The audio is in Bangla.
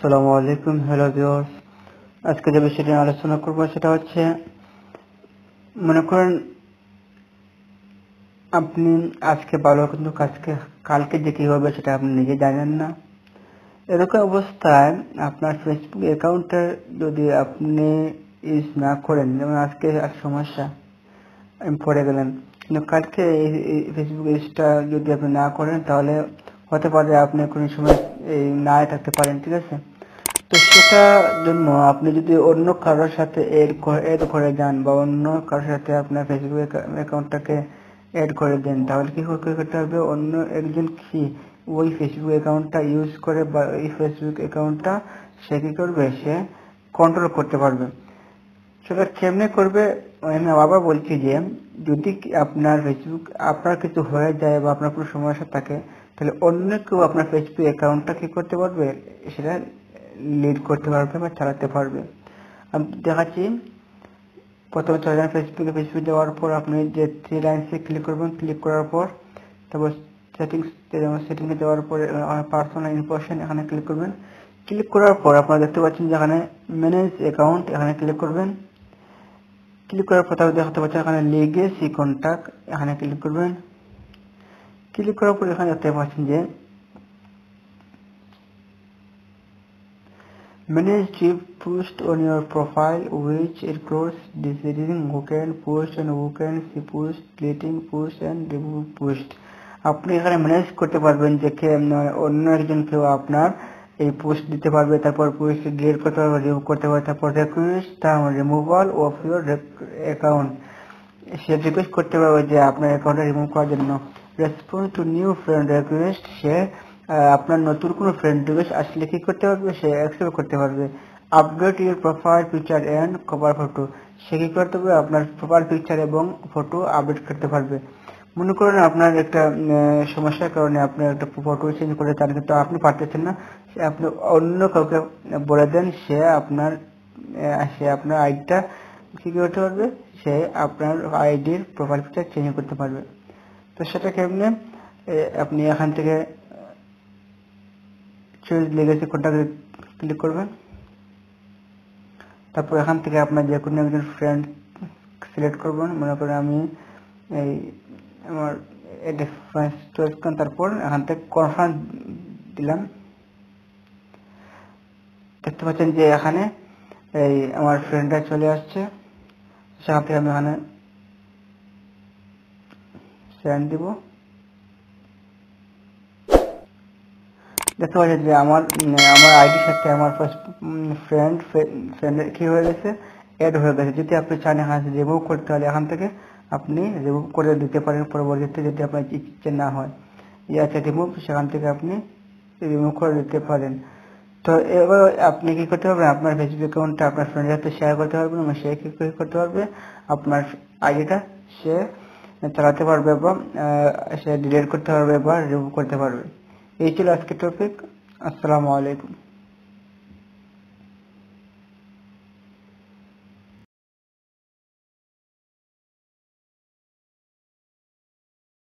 আসসালামু আলাইকুম। হ্যালো ভিউয়ার্স, আজকে যে বিষয়টি নিয়ে আলোচনা করব সেটা হচ্ছে, মনে করেন আপনি আজকে ভালো কিন্তু কালকে যে কি হবে সেটা আপনি নিজে জানেন না। এরকম অবস্থায় আপনার ফেসবুক অ্যাকাউন্টটা যদি আপনি ইউজ না করেন, যেমন আজকে সমস্যা পড়ে গেলেন, কিন্তু কালকে এই ফেসবুক ইউজটা যদি আপনি না করেন তাহলে হতে পারে আপনি কোনো সময় এই না থাকতে পারেন, ঠিক আছে? তো সেটার জন্য আপনি যদি অন্য কারোর সাথে এড করে যান বা অন্য কারোর সাথে আপনার ফেসবুক অ্যাকাউন্টটাকে এড করে দেন, তাহলে কি করতে হবে, অন্য একজন কি ওই ফেসবুক অ্যাকাউন্টটা ইউজ করে বা ওই ফেসবুক অ্যাকাউন্টটা সে কি করবে, সে কন্ট্রোল করতে পারবে। সেটা কেমনে করবে, আমি আবার বলছি যে যদি আপনার ফেসবুক আপনার কিছু হয়ে যায় বা আপনার কোনো সমস্যা থাকে, তাহলে অন্য কেউ আপনার ফেসবুক অ্যাকাউন্টটা কি করতে পারবে, সেটা লিড করতে পারবে বা চালাতে পারবে। আমি দেখাচ্ছি। প্রথমে চলে যান ফেসবুক যাওয়ার পর আপনি যে থ্রি লাইনসে ক্লিক করবেন, ক্লিক করার পর তারপর সেটিংসে যাওয়ার পরে পার্সোনাল ইনফরমেশন এখানে ক্লিক করবেন। ক্লিক করার পর আপনারা দেখতে পাচ্ছেন যে এখানে ম্যানেজ অ্যাকাউন্ট, এখানে ক্লিক করবেন। ক্লিক করার পর তারপর দেখতে পাচ্ছেন এখানে লিগেসি কন্টাক্ট, এখানে ক্লিক করবেন। ক্লিক করার পর এখানে দেখতে পাচ্ছেন যে manage trip post on your profile, which includes deciding who can post and who can see post, deleting post and remove post. আপনি এখানে ম্যানেজ করতে পারবেন যে অন্য একজন কেউ আপনার এই পোস্ট দিতে পারবে, তারপর পোস্ট ডিলিট করতে পারবে, রিমুভ করতে পারবে, তারপর request removal of your account, সে রিকোয়েস্ট করতে পারবে যে আপনার অ্যাকাউন্টটা রিমুভ করার জন্য। Response to new friend request, সে আপনার নতুন কোনো ফ্রেন্ড রিকোয়েস্ট আসলে কি করতে পারবে, সে অ্যাকসেপ্ট করতে পারবে। Update your profile picture and cover photo, সে কি করতে পারবে, আপনার প্রোফাইল পিকচার এবং ফটো আপডেট করতে পারবে। মনে করেন আপনার একটা সমস্যার কারণে আপনি একটা ফটো চেঞ্জ করতে চান কিন্তু আপনি পারতেছেন না, আপনি অন্য কাউকে বলে দেন, সে আপনার আইডিটা কি করতে পারবে, সে আপনার আইডির প্রোফাইল পিকচার চেঞ্জ করতে পারবে। তো সেটা কেমনে, আপনি এখান থেকে চুজ লেগেছে কোনটাকে ক্লিক করবেন। তারপর এখান থেকে আপনার যে কোনো একজন ফ্রেন্ড সিলেক্ট করবেন। মনে করেন আমি এই আমার এটা ফার্স্ট চয়েস করেন, তারপর এখান থেকে কনফার্ম দিলাম। দেখতে পাচ্ছেন যে এখানে এই আমার ফ্রেন্ডরা চলে আসছে। সেখান থেকে আমি এখানে সেন্ড দিব। দেখতে পাচ্ছেন যে আমার আইডির সাথে আমার ফ্রেন্ডের কি হয়ে গেছে, এড হয়ে গেছে। যদি আপনি চান এখানে রিমুভ করতে হলে এখান থেকে আপনি রিমুভ করে দিতে পারেন পরবর্তীতে, যদি আপনার ইচ্ছে না হয় আছে রিমুভ, সেখান থেকে আপনি রিমুভ করে দিতে পারেন। তো এবার আপনি কি করতে পারবেন, আপনার ফেসবুক অ্যাকাউন্টটা আপনার ফ্রেন্ডের সাথে শেয়ার করতে পারবেন এবং সে কি করতে পারবে, আপনার আইডিটা সে চালাতে পারবে এবং সে ডিলিট করতে পারবে বা রিমুভ করতে পারবে। এই ছিল আজকের টপিক। আসসালামু আলাইকুম।